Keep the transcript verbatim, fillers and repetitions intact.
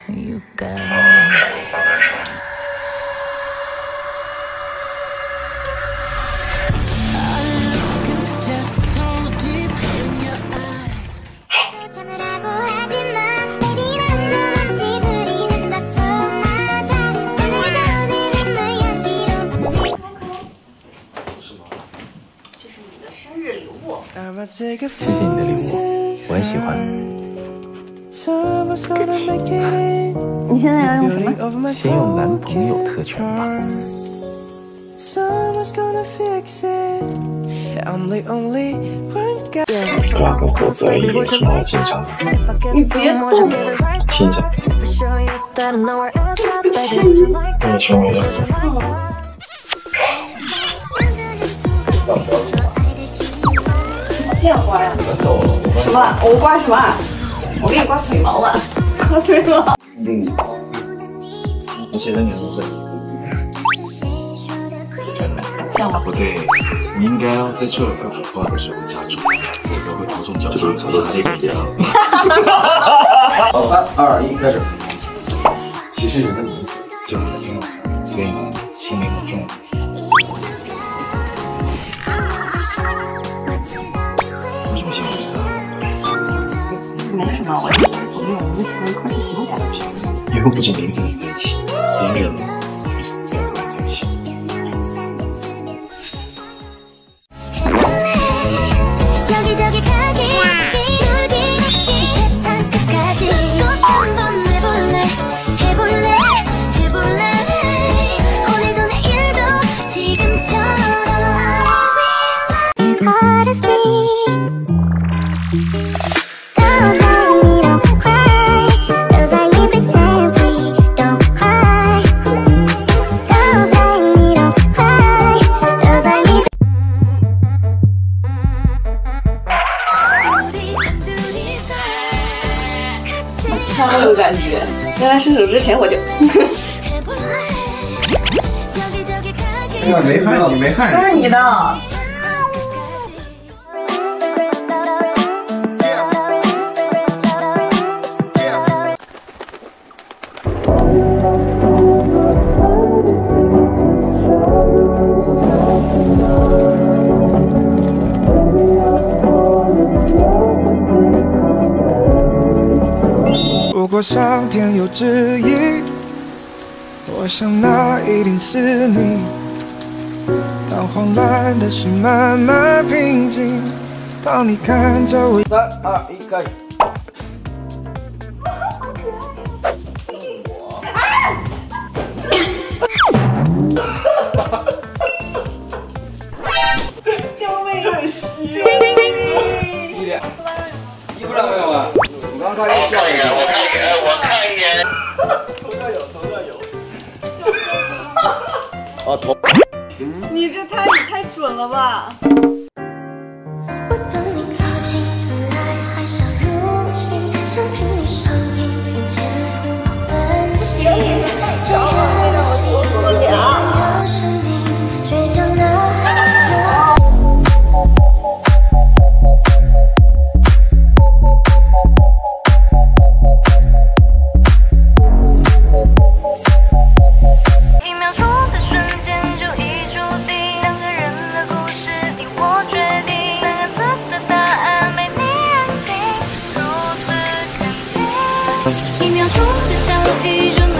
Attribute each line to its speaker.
Speaker 1: You got me.
Speaker 2: 谢谢你的礼物，我很喜欢。
Speaker 3: 客气。你现在要用什么？
Speaker 2: 先用男朋友特权吧。挂个盒子而已，有什么好紧张的？
Speaker 3: 你别动！
Speaker 2: 亲一下。那你亲我一下。
Speaker 3: 这样刮呀？什么？我刮什么？我给你刮腿毛吧。刮腿毛。
Speaker 2: 嗯。我写在你的会。
Speaker 3: 像吗？
Speaker 2: 不对，你应该要在这儿跟我画的时候加重，否则会头重脚轻，成这个样。好，三二一，开始。其实人的名字就你的英文字，所以呢，请你们重。
Speaker 3: 没什么，我也喜欢朋友，我们喜欢一块去行展去。
Speaker 2: 以后不止名字连在一起，连人都要连在一起。
Speaker 3: 超有感觉！原来伸手之前我就。
Speaker 2: 哎呀，没看你没看
Speaker 3: 都是你的。
Speaker 4: 如果上天有旨意，我想那一定是你。当慌乱的心慢慢平静，当你看着我。
Speaker 2: 三二一，开始。
Speaker 3: 救命！可惜。
Speaker 2: 一点，衣服上没有啊？我刚开始掉一个。我看一眼，我看一眼。头上有，头上有。哦，头。
Speaker 3: 你这太你太准了吧！
Speaker 1: 一秒钟的小雨就。